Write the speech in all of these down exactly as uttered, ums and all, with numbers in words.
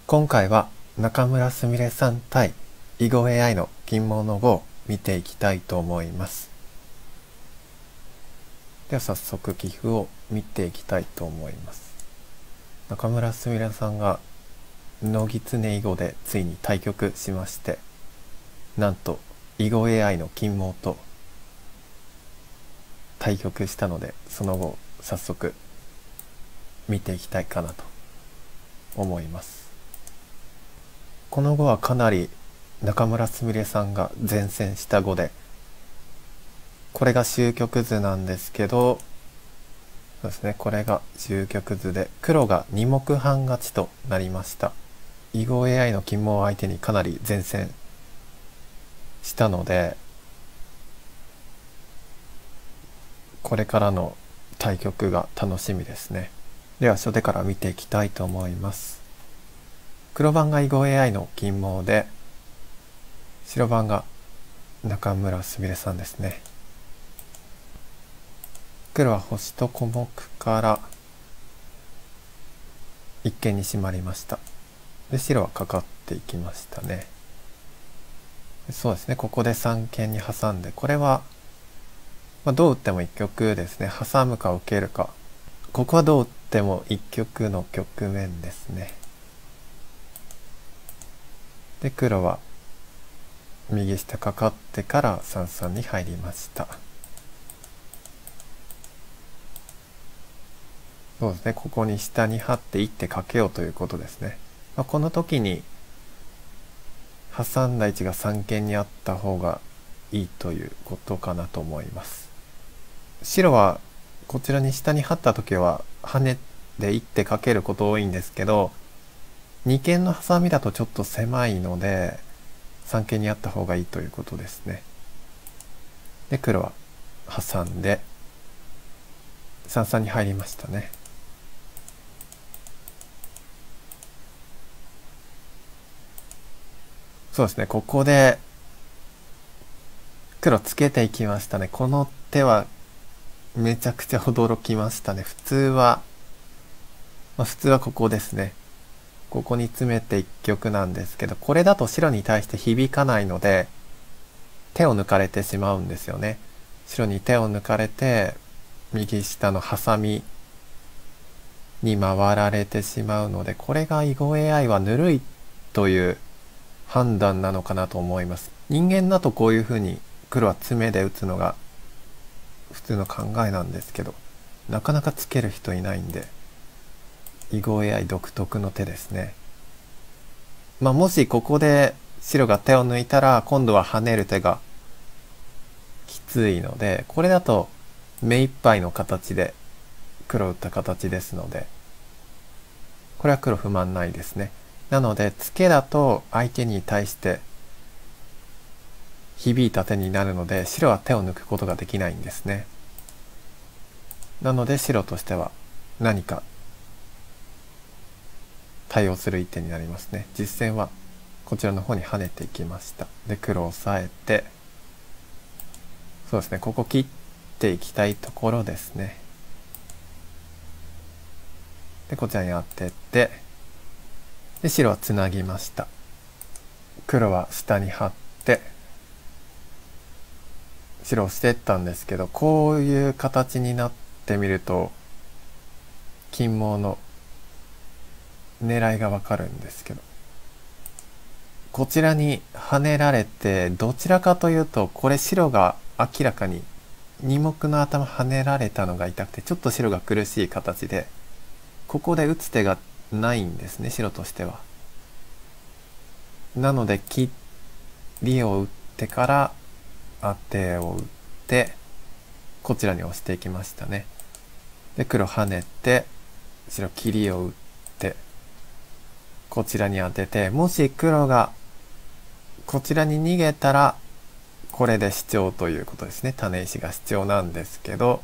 今回は中村すみれさん対囲碁 エーアイ の金毛の碁を見ていきたいと思います。では早速棋譜を見ていきたいと思います。中村すみれさんが野狐囲碁でついに対局しまして、なんと囲碁 エーアイ の金毛と対局したので、その後早速見ていきたいかなと思います。この碁はかなり中村すみれさんが善戦した碁で、これが終局図なんですけど、そうですね、これが終局図で黒がに目半勝ちとなりました。囲碁 エーアイ の金毛を相手にかなり善戦したので、これからの対局が楽しみですね。では初手から見ていきたいと思います。黒番が囲碁 エーアイ の金毛で、白番が中村すみれさんですね。黒は星と小目から一間に締まりました。で白はかかっていきましたね。そうですね、ここで三間に挟んで、これは、まあ、どう打っても一局ですね。挟むか受けるか、ここはどう打っても一局の局面ですね。で黒は右下かかってから三々に入りました。そうですね、ここに下に張って一手かけようということですね。まあ、この時に挟んだ位置が三間にあった方がいいということかなと思います。白はこちらに下に張った時はハネで一手かけること多いんですけど、二間のハサミだとちょっと狭いので三間にあった方がいいということですね。で黒は挟んで三々に入りましたね。そうですね、ここで黒つけていきましたね。この手はめちゃくちゃ驚きましたね。普通は、まあ、普通はここですね。ここに詰めて一局なんですけど、これだと白に対して響かないので手を抜かれてしまうんですよね。白に手を抜かれて右下のハサミに回られてしまうので、これが囲碁 エーアイ はぬるいという判断なのかなと思います。人間だとこういうふうに黒は詰めで打つのが普通の考えなんですけど、なかなかつける人いないんで、囲碁 エーアイ 独特の手ですね。まあもしここで白が手を抜いたら今度は跳ねる手がきついので、これだと目いっぱいの形で黒打った形ですので、これは黒不満ないですね。なのでツケだと相手に対して響いた手になるので、白は手を抜くことができないんですね。なので白としては何か対応する一手になりますね。実戦はこちらの方に跳ねていきました。で黒を抑えて、そうですね、ここ切っていきたいところですね。でこちらに当てて、で白はつなぎました。黒は下に張って白をしていったんですけど、こういう形になってみると金毛の狙いがわかるんですけど、こちらに跳ねられて、どちらかというとこれ白が明らかにに目の頭跳ねられたのが痛くて、ちょっと白が苦しい形で、ここで打つ手がないんですね、白としては。なので切りを打ってから当てを打って、こちらに押していきましたね。で黒跳ねて白切りを打って、こちらに当てて、もし黒がこちらに逃げたらこれでシチョウということですね。種石がシチョウなんですけど、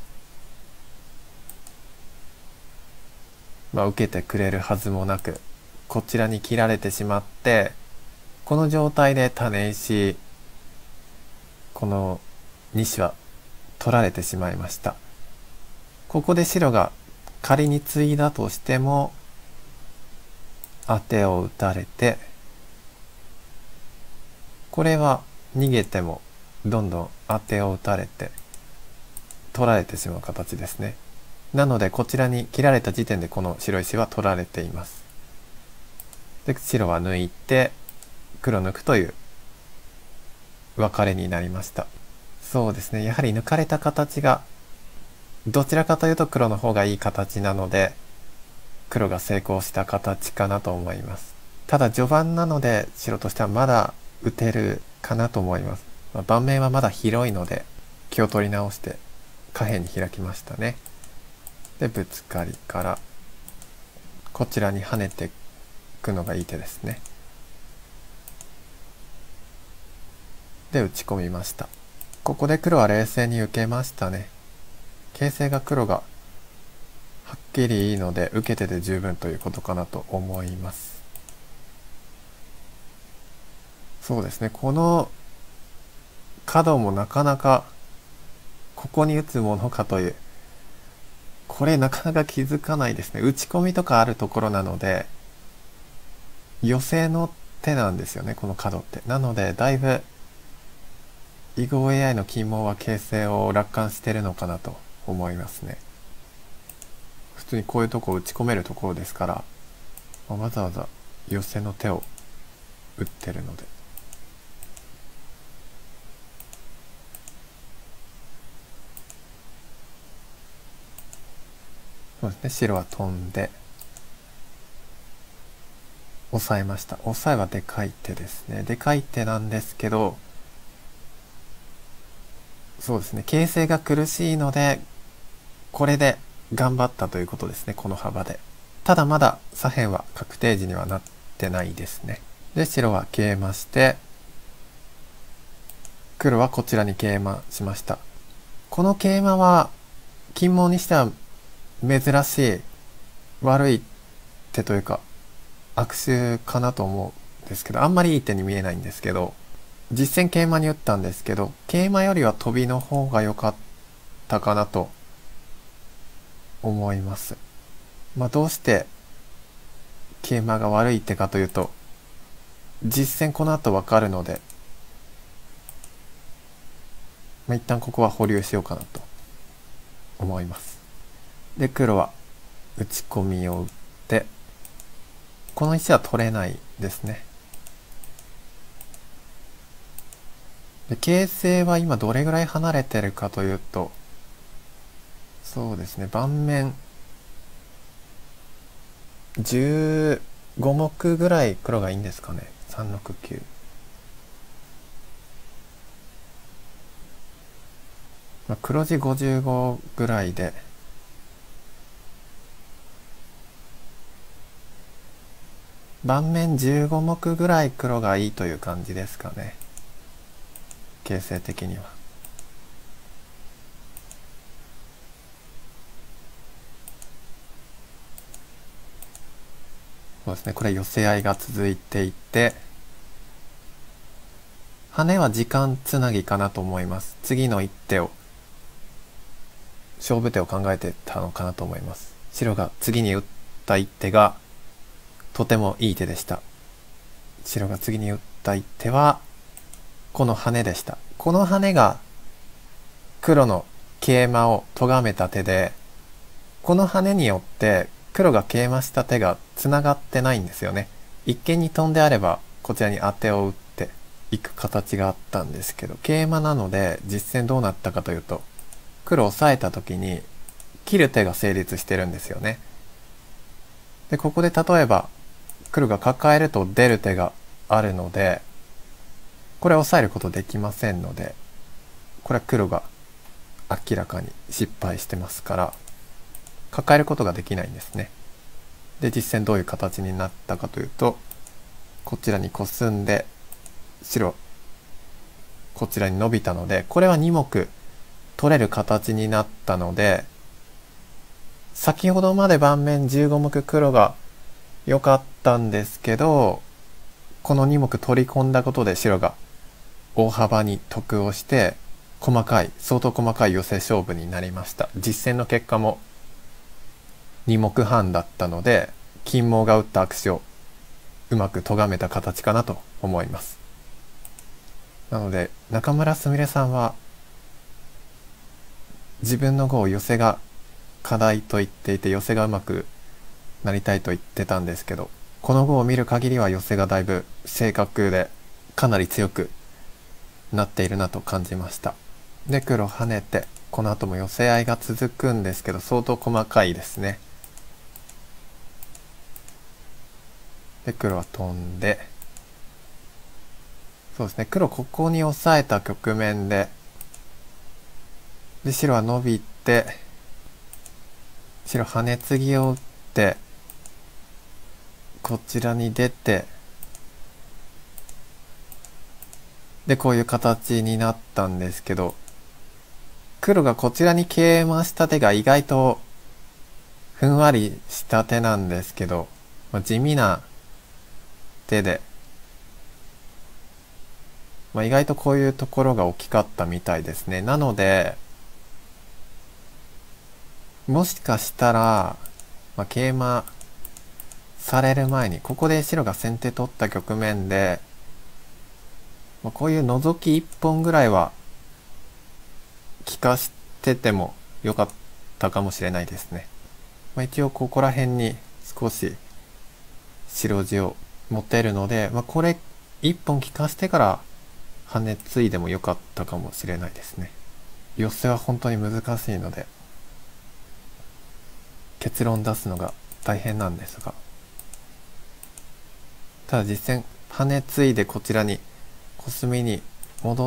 まあ受けてくれるはずもなく、こちらに切られてしまって、この状態で種石、このに子は取られてしまいました。ここで白が仮にツイだとしても、 当てを打たれて、これは逃げてもどんどん当てを打たれて取られてしまう形ですね。なのでこちらに切られた時点でこの白石は取られています。で白は抜いて黒抜くという分かれになりました。そうですね、やはり抜かれた形がどちらかというと黒の方がいい形なので黒が成功した形かなと思います。ただ序盤なので白としてはまだ打てるかなと思います。まあ、盤面はまだ広いので気を取り直して下辺に開きましたね。でブツカリからこちらに跳ねていくのがいい手ですね。で打ち込みました。ここで黒は冷静に受けましたね。形勢が黒がはっきりいいので受けてて十分ということかなと思います。そうですね、この角もなかなかここに打つものかという、これなかなか気づかないですね。打ち込みとかあるところなので寄せの手なんですよね、この角って。なのでだいぶ囲碁 エーアイ の金門は形勢を楽観してるのかなと思いますね。普通にこういうとこ打ち込めるところですから、まあ、わざわざ寄せの手を打ってるので。そうですね、白は飛んでオサえました。オサエはでかい手ですね。でかい手なんですけど、そうですね、形勢が苦しいのでこれで頑張ったということですね、この幅で。ただまだ左辺は確定地にはなってないですね。で白はケイマして、黒はこちらにケイマしました。このケイマは金門にしては珍しい悪い手というか悪手かなと思うんですけど、あんまりいい手に見えないんですけど、実戦ケイマに打ったんですけど、ケイマよりは飛びの方が良かったかなと思います。まあどうしてケイマが悪い手かというと、実戦この後わかるので、まあ、一旦ここは保留しようかなと思います。で黒は打ち込みを打って、この石は取れないですね。で形勢は今どれぐらい離れてるかというと、そうですね、盤面じゅうご目ぐらい黒がいいんですかね。さんろくきゅう、まあ、黒地ごじゅうごぐらいで、盤面じゅうご目ぐらい黒がいいという感じですかね、形勢的には。そうですね、これ寄せ合いが続いていて、跳ねは時間つなぎかなと思います。次の一手を勝負手を考えてたのかなと思います。白が次に打った一手がとてもいい手でした。白が次に打った一手はこの跳ねでした。この跳ねが黒の桂馬を咎めた手で、この跳ねによって黒が桂馬した手がつながってないんですよね。一間に飛んであればこちらに当てを打っていく形があったんですけど、桂馬なので実戦どうなったかというと、黒を押さえた時に切る手が成立してるんですよね。でここで例えば黒が抱えると出る手があるので、これは抑えることできませんので、これは黒が明らかに失敗してますから抱えることができないんですね。で実戦どういう形になったかというと、こちらにコスんで白こちらに伸びたので、これはに目取れる形になったので、先ほどまで盤面じゅうご目黒が良かったんですけど、このに目取り込んだことで白が大幅に得をして、細かい相当細かい寄せ勝負になりました。実戦の結果もに目半だったので、金毛が打った悪手をうまく咎めた形かなと思います。なので中村すみれさんは自分の碁を寄せが課題と言っていて、寄せがうまくなりたいと言ってたんですけど、この碁を見る限りは寄せがだいぶ正確でかなり強くなっているなと感じました。で黒跳ねて、この後も寄せ合いが続くんですけど相当細かいですね。で黒は飛んで、そうですね、黒ここに押さえた局面で、で白はノビて、白ハネツギを打ってこちらに出て、でこういう形になったんですけど、黒がこちらにケイマした手が意外とふんわりした手なんですけど、まあ、地味な手で、まあ、意外とこういうところが大きかったみたいですね。なのでもしかしたら、まあ、ケイマされる前にここで白が先手取った局面で、まあ、こういう覗きいっぽんぐらいは利かしててもよかったかもしれないですね。まあ、一応ここら辺に少し白地を持てるので、まあ、これいっぽん利かしてから跳ねついでもよかったかもしれないですね。寄せは本当に難しいので結論出すのが大変なんですが、ただ実戦跳ねついでこちらにコスミに戻って、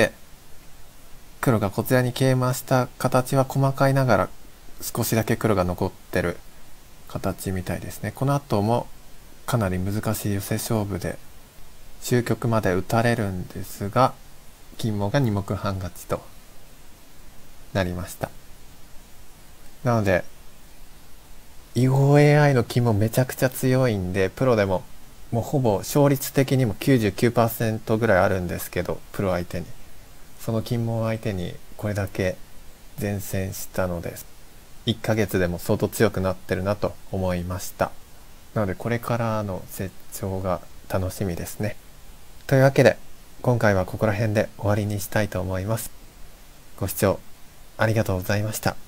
黒がこちらにケイマした形は細かいながら少しだけ黒が残ってる形みたいですね。この後もかなり難しいヨセ勝負で終局まで打たれるんですが、金門がに目半勝ちとなりました。なので囲碁 エーアイ の金門めちゃくちゃ強いんで、プロでももうほぼ勝率的にも きゅうじゅうきゅうパーセント ぐらいあるんですけど、プロ相手にその金門相手にこれだけ善戦したので、いっかげつでも相当強くなってるなと思いました。なのでこれからの成長が楽しみですね。というわけで今回はここら辺で終わりにしたいと思います。ご視聴ありがとうございました。